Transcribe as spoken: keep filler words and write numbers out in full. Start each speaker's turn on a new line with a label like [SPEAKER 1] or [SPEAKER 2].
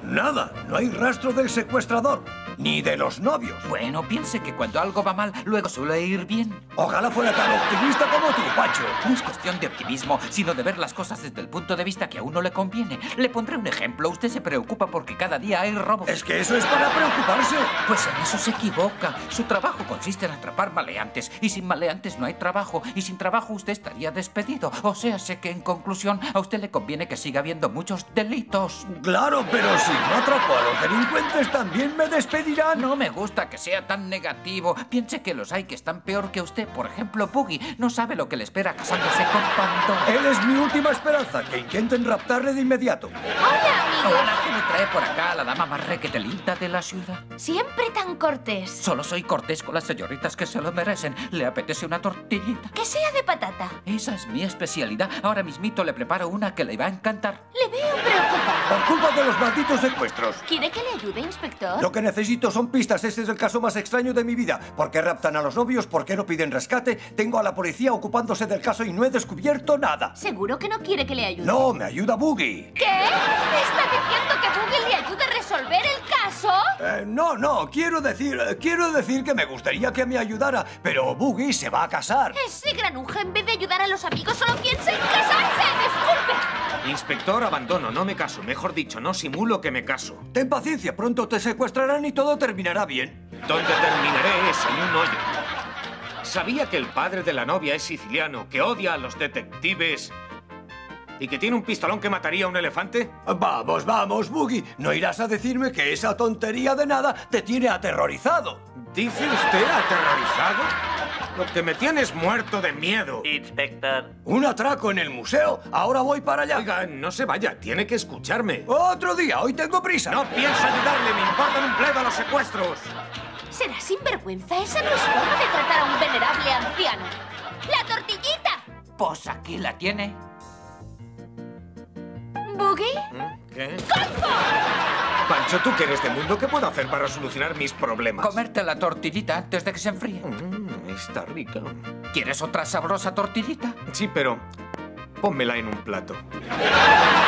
[SPEAKER 1] Nada, no hay rastro del secuestrador, ni de los novios.
[SPEAKER 2] Bueno, piense que cuando algo va mal, luego suele ir bien.
[SPEAKER 1] Ojalá fuera tan optimista como tú, Pancho.
[SPEAKER 2] No es cuestión de optimismo, sino de ver las cosas desde el punto de vista que a uno le conviene. Le pondré un ejemplo. Usted se preocupa porque cada día hay robos.
[SPEAKER 1] Es que eso es para preocuparse.
[SPEAKER 2] Pues en eso se equivoca. Su trabajo consiste en atrapar maleantes. Y sin maleantes no hay trabajo. Y sin trabajo usted estaría despedido. O sea, sé que en conclusión a usted le conviene que siga habiendo muchos delitos.
[SPEAKER 1] Claro, pero si no atrapo a los delincuentes, también me despedirán.
[SPEAKER 2] No me gusta que sea tan negativo. Piense que los hay que están peor que usted. Por ejemplo, Boogie no sabe lo que le espera casándose con Pandora.
[SPEAKER 1] Él es mi última esperanza, que intenten raptarle de inmediato.
[SPEAKER 3] Hola, amigo.
[SPEAKER 2] Hola, ¿qué me trae por acá la dama más requetelinda de la ciudad?
[SPEAKER 3] Siempre tan cortés.
[SPEAKER 2] Solo soy cortés con las señoritas que se lo merecen. ¿Le apetece una tortillita?
[SPEAKER 3] Que sea de patata.
[SPEAKER 2] Esa es mi especialidad. Ahora mismito le preparo una que le va a encantar.
[SPEAKER 3] Le veo preocupado.
[SPEAKER 1] Por culpa de los malditos secuestros.
[SPEAKER 3] ¿Quiere que le ayude, inspector?
[SPEAKER 1] Lo que necesito son pistas. Este es el caso más extraño de mi vida. ¿Por qué raptan a los novios? ¿Por qué no piden rescate? Tengo a la policía ocupándose del caso y no he descubierto nada.
[SPEAKER 3] ¿Seguro que no quiere que le ayude?
[SPEAKER 1] No, me ayuda Boogie.
[SPEAKER 3] ¿Qué? ¿Está diciendo que Boogie le ayude a resolver el caso?
[SPEAKER 1] Eh, no, no, quiero decir, eh, quiero decir que me gustaría que me ayudara, pero Boogie se va a casar.
[SPEAKER 3] Ese granuja, en vez de ayudar a los amigos, solo piensa en casarse. ¡Disculpe!
[SPEAKER 4] Inspector, abandono, no me caso. Mejor dicho, no simulo que me caso.
[SPEAKER 1] Ten paciencia, pronto te secuestrarán y todo terminará bien.
[SPEAKER 4] Donde terminaré es en un hoyo. Sabía que el padre de la novia es siciliano, que odia a los detectives y que tiene un pistolón que mataría a un elefante.
[SPEAKER 1] Vamos, vamos, Boogie. No irás a decirme que esa tontería de nada te tiene aterrorizado.
[SPEAKER 4] ¿Dice usted aterrorizado? Lo que me tiene es muerto de miedo.
[SPEAKER 5] Inspector.
[SPEAKER 1] ¿Un atraco en el museo? Ahora voy para allá.
[SPEAKER 4] Oiga, no se vaya, tiene que escucharme.
[SPEAKER 1] Otro día, hoy tengo prisa.
[SPEAKER 4] No pienso ayudarle, me importan un bledo los secuestros.
[SPEAKER 3] Será sinvergüenza. Esa no es forma de tratar a un venerable anciano. ¡La tortillita!
[SPEAKER 2] Pues aquí la tiene.
[SPEAKER 3] ¿Boogie?
[SPEAKER 4] ¿Qué? Pancho, ¿tú que eres de mundo? ¿Qué puedo hacer para solucionar mis problemas?
[SPEAKER 2] Comerte la tortillita antes de que se enfríe.
[SPEAKER 4] Mm, está rica.
[SPEAKER 2] ¿Quieres otra sabrosa tortillita?
[SPEAKER 4] Sí, pero pónmela en un plato.